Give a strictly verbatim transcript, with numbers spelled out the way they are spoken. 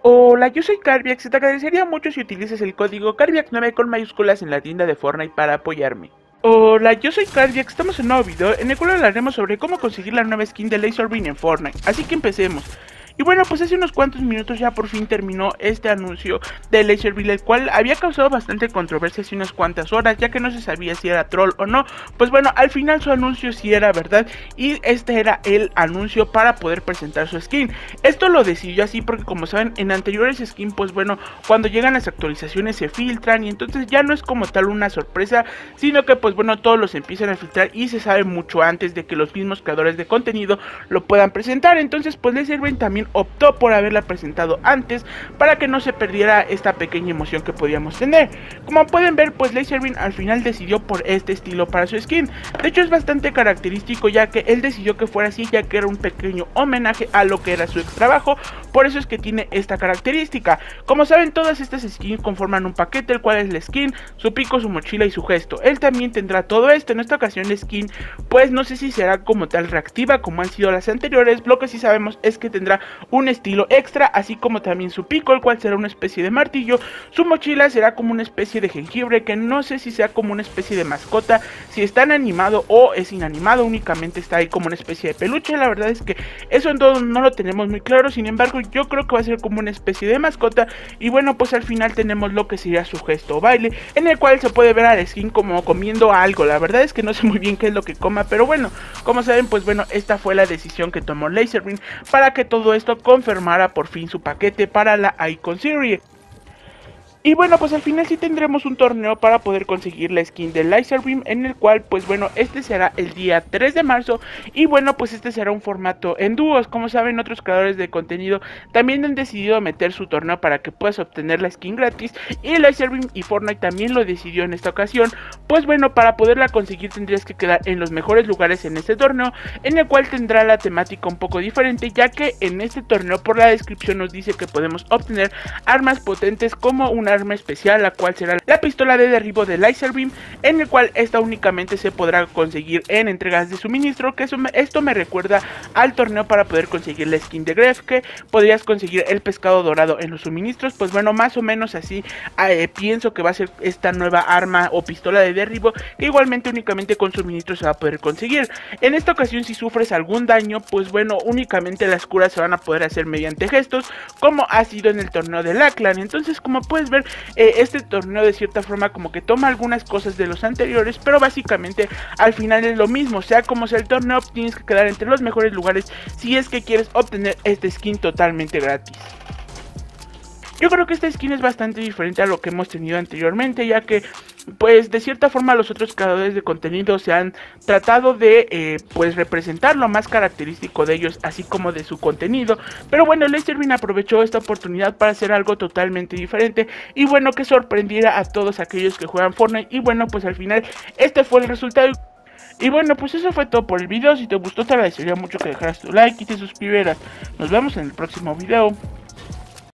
Hola, yo soy Carbiax y te agradecería mucho si utilizas el código Carbiax nueve con mayúsculas en la tienda de Fortnite para apoyarme. Hola, yo soy Cardiac, estamos en un nuevo video en el cual hablaremos sobre cómo conseguir la nueva skin de Laserbeam en Fortnite, así que empecemos. Y bueno, pues hace unos cuantos minutos ya por fin terminó este anuncio de Laserbeam, el cual había causado bastante controversia hace unas cuantas horas, ya que no se sabía si era troll o no. Pues bueno, al final su anuncio sí era verdad y este era el anuncio para poder presentar su skin. Esto lo decidió así porque, como saben, en anteriores skins, pues bueno, cuando llegan las actualizaciones se filtran y entonces ya no es como tal una sorpresa, sino que pues bueno, todos los empiezan a filtrar y se sabe mucho antes de que los mismos creadores de contenido lo puedan presentar. Entonces pues Laserbeam también optó por haberla presentado antes para que no se perdiera esta pequeña emoción que podíamos tener. Como pueden ver, pues Laserbeam al final decidió por este estilo para su skin. De hecho es bastante característico, ya que él decidió que fuera así, ya que era un pequeño homenaje a lo que era su ex trabajo. Por eso es que tiene esta característica. Como saben, todas estas skins conforman un paquete, el cual es la skin, su pico, su mochila y su gesto. Él también tendrá todo esto. En esta ocasión la skin, pues no sé si será como tal reactiva como han sido las anteriores. Lo que sí sabemos es que tendrá un estilo extra, así como también su pico, el cual será una especie de martillo. Su mochila será como una especie de jengibre, que no sé si sea como una especie de mascota, si está animado o es inanimado, únicamente está ahí como una especie de peluche. La verdad es que eso en todo no lo tenemos muy claro, sin embargo yo creo que va a ser como una especie de mascota. Y bueno, pues al final tenemos lo que sería su gesto o baile, en el cual se puede ver a la skin como comiendo algo. La verdad es que no sé muy bien qué es lo que coma, pero bueno, como saben, pues bueno, esta fue la decisión que tomó Laserbeam para que todo esto confirmara por fin su paquete para la Icon Series. Y bueno, pues al final sí tendremos un torneo para poder conseguir la skin de Laserbeam, en el cual pues bueno, este será el día tres de marzo. Y bueno, pues este será un formato en dúos. Como saben, otros creadores de contenido también han decidido meter su torneo para que puedas obtener la skin gratis, y Laserbeam y Fortnite también lo decidió en esta ocasión. Pues bueno, para poderla conseguir tendrías que quedar en los mejores lugares en este torneo, en el cual tendrá la temática un poco diferente, ya que en este torneo por la descripción nos dice que podemos obtener armas potentes como una arma especial, la cual será la pistola de derribo de Laserbeam, en el cual esta únicamente se podrá conseguir en entregas de suministro, que eso me, esto me recuerda al torneo para poder conseguir la skin de Gref, que podrías conseguir el pescado dorado en los suministros. Pues bueno, más o menos así eh, pienso que va a ser esta nueva arma o pistola de derribo, que igualmente únicamente con suministros se va a poder conseguir. En esta ocasión, si sufres algún daño, pues bueno, únicamente las curas se van a poder hacer mediante gestos, como ha sido en el torneo de Lackland. Entonces, como puedes ver, Eh, este torneo de cierta forma como que toma algunas cosas de los anteriores, pero básicamente al final es lo mismo. Sea como sea el torneo, tienes que quedar entre los mejores lugares si es que quieres obtener este skin totalmente gratis. Yo creo que esta skin es bastante diferente a lo que hemos tenido anteriormente, ya que pues de cierta forma los otros creadores de contenido se han tratado de eh, pues representar lo más característico de ellos, así como de su contenido. Pero bueno, Laserbeam aprovechó esta oportunidad para hacer algo totalmente diferente, y bueno, que sorprendiera a todos aquellos que juegan Fortnite. Y bueno, pues al final este fue el resultado. Y bueno, pues eso fue todo por el video. Si te gustó, te agradecería mucho que dejaras tu like y te suscribieras. Nos vemos en el próximo video.